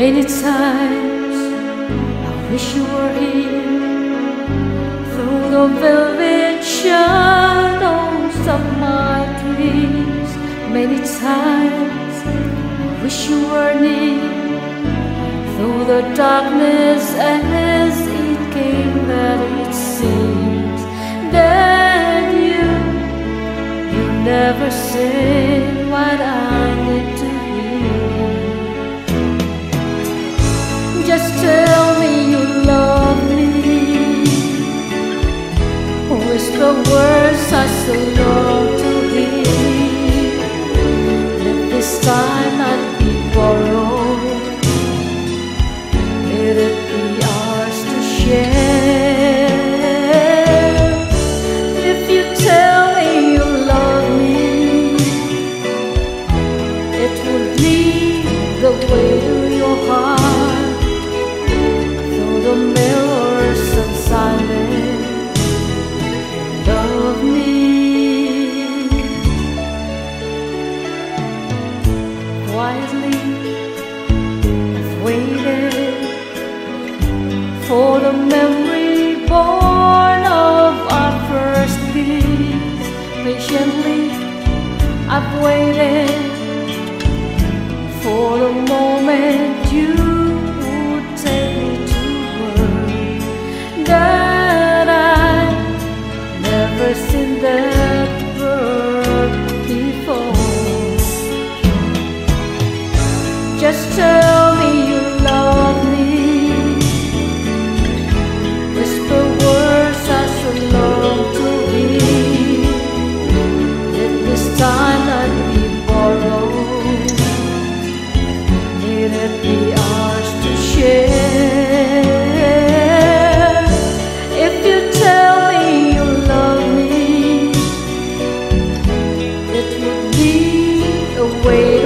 Many times I wish you were here, through the velvet shadows of my dreams. Many times I wish you were near, through the darkness as it came that it seems that you never said what I need to hear. Just tell me you love me, whisper words I so long to hear. Let this time not be borrowed, let it be ours to share. If you tell me you love me, it will lead the way to your heart, through the mirrors and silence. Love me quietly. I've waited for the memory born of our first kiss. Patiently I've waited for the moment you would take me to her. That I've never seen that bird before. Just tell me you love me, whisper words I so long to hear. Let this time not be borrowed, let it be ours to share. If you tell me you love me, it would be a way